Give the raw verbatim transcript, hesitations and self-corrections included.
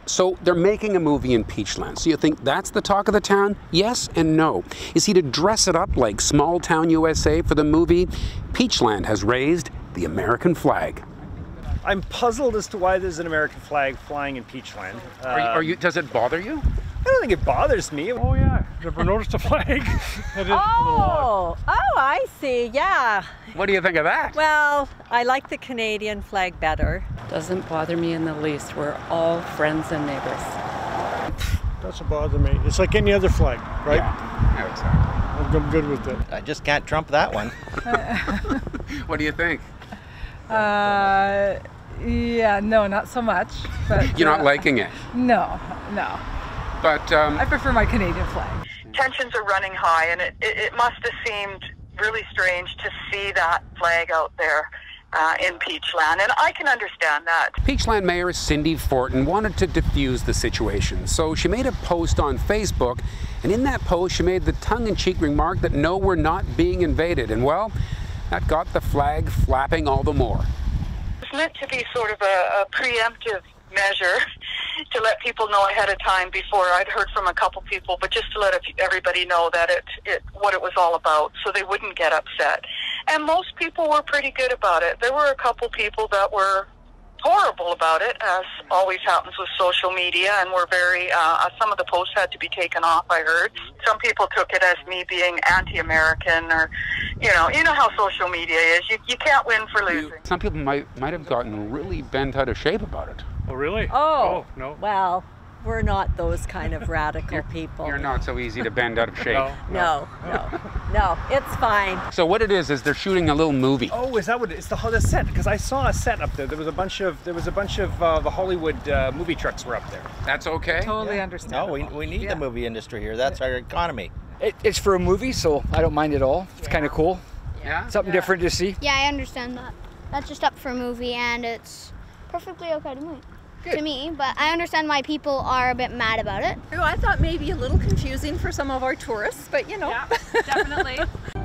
So they're making a movie in Peachland. So you think that's the talk of the town? Yes and no. Is he to dress it up like small town U S A for the movie? Peachland has raised the American flag. I'm puzzled as to why there's an American flag flying in Peachland. Um, Are you, are you, does it bother you? I don't think it bothers me. Oh yeah, never noticed a flag. It is Oh, oh, I see, yeah. What do you think of that? Well, I like the Canadian flag better. Doesn't bother me in the least. We're all friends and neighbors. Doesn't bother me. It's like any other flag, right? Yeah, yeah, exactly. I'm good with it. I just can't trump that one. What do you think? Uh, yeah, no, not so much. But You're not uh, liking it? No, no. But um, I prefer my Canadian flag. Tensions are running high, and it, it, it must have seemed really strange to see that flag out there uh, in Peachland, and I can understand that. Peachland Mayor Cindy Fortin wanted to diffuse the situation, so she made a post on Facebook, and in that post she made the tongue-in-cheek remark that no, we're not being invaded, and well, that got the flag flapping all the more. It's meant to be sort of a, a preemptive measure to let people know ahead of time before. I'd heard from a couple people, but just to let everybody know that it, it what it was all about, so they wouldn't get upset. And most people were pretty good about it. There were a couple people that were horrible about it, as always happens with social media, and were very, uh, some of the posts had to be taken off, I heard. Some people took it as me being anti-American, or, you know, you know how social media is. You, you can't win for losing. Some people might, might have gotten really bent out of shape about it. Oh really? Oh, oh no. Well, we're not those kind of radical people. You're not so easy to bend out of shape. No, No, no, no, it's fine. So what it is is they're shooting a little movie. Oh, is that what it is? The, the set? Because I saw a set up there. There was a bunch of there was a bunch of uh, the Hollywood uh, movie trucks were up there. That's okay? Totally Yeah. understand. No, we, we need Yeah. the movie industry here. That's our economy. It, it's for a movie, so I don't mind at all. It's kind of cool. Yeah? Something Yeah. different to see. Yeah, I understand that. That's just up for a movie, and it's perfectly okay to me. To me, but I understand why people are a bit mad about it. Oh, I thought maybe a little confusing for some of our tourists, but you know. Yeah, definitely.